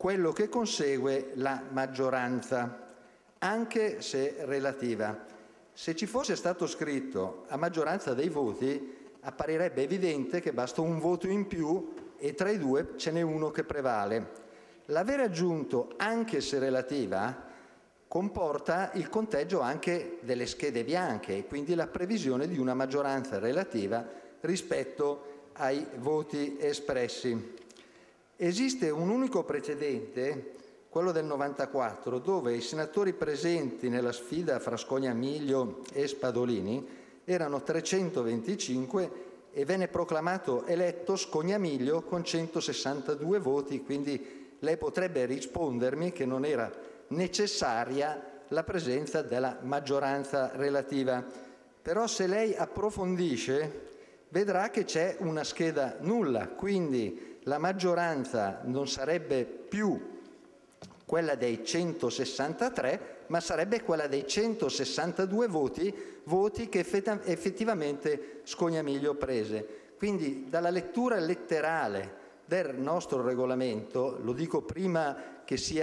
quello che consegue la maggioranza, anche se relativa. Se ci fosse stato scritto a maggioranza dei voti, apparirebbe evidente che basta un voto in più e tra i due ce n'è uno che prevale. L'aver aggiunto anche se relativa comporta il conteggio anche delle schede bianche e quindi la previsione di una maggioranza relativa rispetto ai voti espressi. Esiste un unico precedente, quello del 94, dove i senatori presenti nella sfida fra Scognamiglio e Spadolini erano 325 e venne proclamato eletto Scognamiglio con 162 voti, quindi lei potrebbe rispondermi che non era necessaria la presenza della maggioranza relativa. Però se lei approfondisce vedrà che c'è una scheda nulla, quindi la maggioranza non sarebbe più quella dei 163, ma sarebbe quella dei 162 voti che effettivamente Scognamiglio prese. Quindi dalla lettura letterale del nostro regolamento, lo dico prima che si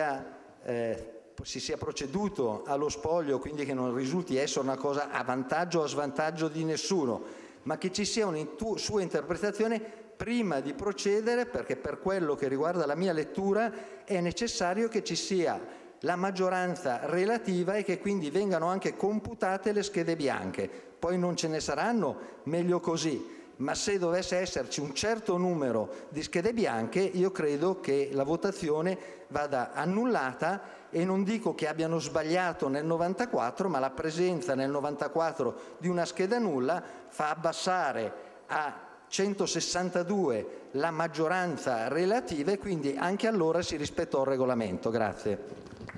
sia proceduto allo spoglio, quindi che non risulti essere una cosa a vantaggio o a svantaggio di nessuno, ma che ci sia una sua interpretazione prima di procedere, perché per quello che riguarda la mia lettura è necessario che ci sia la maggioranza relativa e che quindi vengano anche computate le schede bianche. Poi non ce ne saranno, meglio così, ma se dovesse esserci un certo numero di schede bianche io credo che la votazione vada annullata, e non dico che abbiano sbagliato nel 94, ma la presenza nel 94 di una scheda nulla fa abbassare a 162 la maggioranza relativa e quindi anche allora si rispettò il regolamento. Grazie.